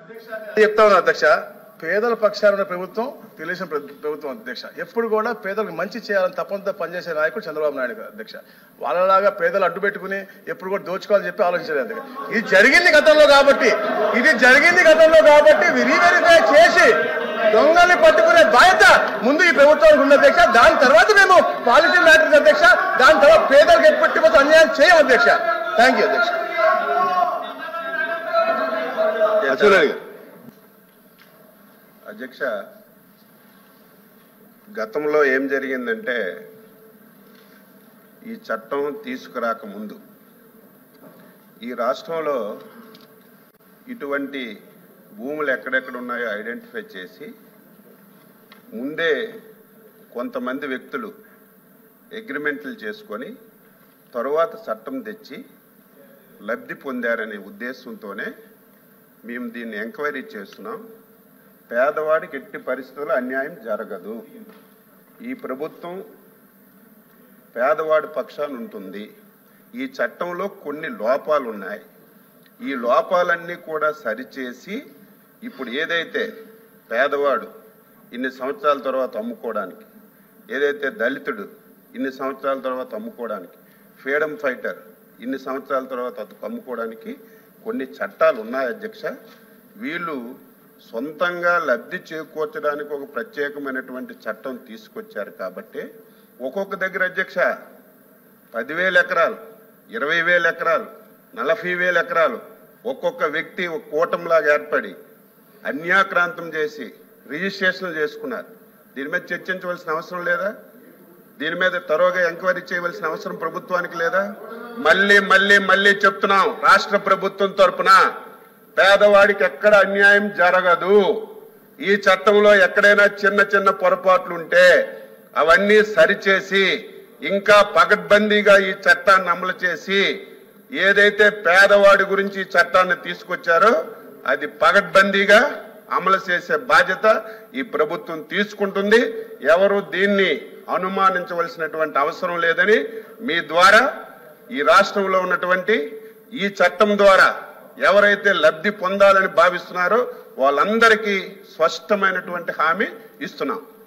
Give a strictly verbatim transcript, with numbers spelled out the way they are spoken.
చెప్తా ఉన్నా అధ్యక్ష, పేదల పక్షాన ఉన్న ప్రభుత్వం తెలుగుదేశం ప్రభుత్వం అధ్యక్ష. ఎప్పుడు కూడా పేదలకు మంచి చేయాలని తప్పంతా పనిచేసే నాయకుడు చంద్రబాబు నాయుడు గారు అధ్యక్ష. వాళ్ళలాగా పేదలు అడ్డు పెట్టుకుని ఎప్పుడు కూడా దోచుకోవాలని చెప్పి ఆలోచించలేదు అధ్యక్ష. ఇది జరిగింది గతంలో కాబట్టి ఇది జరిగింది గతంలో కాబట్టి రీవెరిఫై చేసి దొంగల్ని పట్టుకునే బాధ్యత ముందు ఈ ప్రభుత్వానికి ఉంది అధ్యక్ష. దాని తర్వాత మేము పాలసీ మ్యాటర్స్ అధ్యక్ష, దాని తర్వాత పేదలకు ఎప్పటి అన్యాయం చేయం అధ్యక్ష. థ్యాంక్ యూ అధ్యక్ష. అధ్యక్ష, గతంలో ఏం జరిగిందంటే ఈ చట్టం తీసుకురాక ముందు ఈ రాష్ట్రంలో ఇటువంటి భూములు ఎక్కడెక్కడ ఉన్నాయో ఐడెంటిఫై చేసి ముందే కొంతమంది వ్యక్తులు అగ్రిమెంట్లు చేసుకొని తరువాత చట్టం తెచ్చి లబ్ధి పొందారనే ఉద్దేశంతోనే మేము దీన్ని ఎంక్వైరీ చేస్తున్నాం. పేదవాడికి ఎట్టి పరిస్థితుల్లో అన్యాయం జరగదు. ఈ ప్రభుత్వం పేదవాడి పక్షాన ఉంటుంది. ఈ చట్టంలో కొన్ని లోపాలు ఉన్నాయి. ఈ లోపాలన్నీ కూడా సరిచేసి ఇప్పుడు ఏదైతే పేదవాడు ఇన్ని సంవత్సరాల తర్వాత అమ్ముకోవడానికి, ఏదైతే దళితుడు ఇన్ని సంవత్సరాల తర్వాత అమ్ముకోవడానికి, ఫ్రీడమ్ ఫైటర్ ఇన్ని సంవత్సరాల తర్వాత అమ్ముకోవడానికి కొన్ని చట్టాలు ఉన్నాయి అధ్యక్ష. వీళ్ళు సొంతంగా లబ్ధి చేకూర్చడానికి ఒక ప్రత్యేకమైనటువంటి చట్టం తీసుకొచ్చారు కాబట్టి ఒక్కొక్క దగ్గర అధ్యక్ష పదివేల ఎకరాలు, ఇరవై వేల ఎకరాలు, నలభై వేల ఎకరాలు ఒక్కొక్క వ్యక్తి ఒక కూటమిలాగా ఏర్పడి అన్యాక్రాంతం చేసి రిజిస్ట్రేషన్లు చేసుకున్నారు. దీని మీద చర్చించవలసిన అవసరం లేదా? దీని మీద తరోగా ఎంక్వైరీ చేయవలసిన అవసరం ప్రభుత్వానికి లేదా? మళ్ళీ మళ్ళీ మళ్ళీ చెప్తున్నాం, రాష్ట్ర ప్రభుత్వం తరఫున పేదవాడికి ఎక్కడ అన్యాయం జరగదు. ఈ చట్టంలో ఎక్కడైనా చిన్న చిన్న పొరపాట్లు ఉంటే అవన్నీ సరిచేసి ఇంకా పకడ్బందీగా ఈ చట్టాన్ని అమలు చేసి ఏదైతే పేదవాడి గురించి ఈ చట్టాన్ని తీసుకొచ్చారో అది పకడ్బందీగా అమలు చేసే బాధ్యత ఈ ప్రభుత్వం తీసుకుంటుంది. ఎవరు దీన్ని అనుమానించవలసినటువంటి అవసరం లేదని మీ ద్వారా ఈ రాష్ట్రంలో ఉన్నటువంటి ఈ చట్టం ద్వారా ఎవరైతే లబ్ధి పొందాలని భావిస్తున్నారో వాళ్ళందరికీ స్పష్టమైనటువంటి హామీ ఇస్తున్నాం.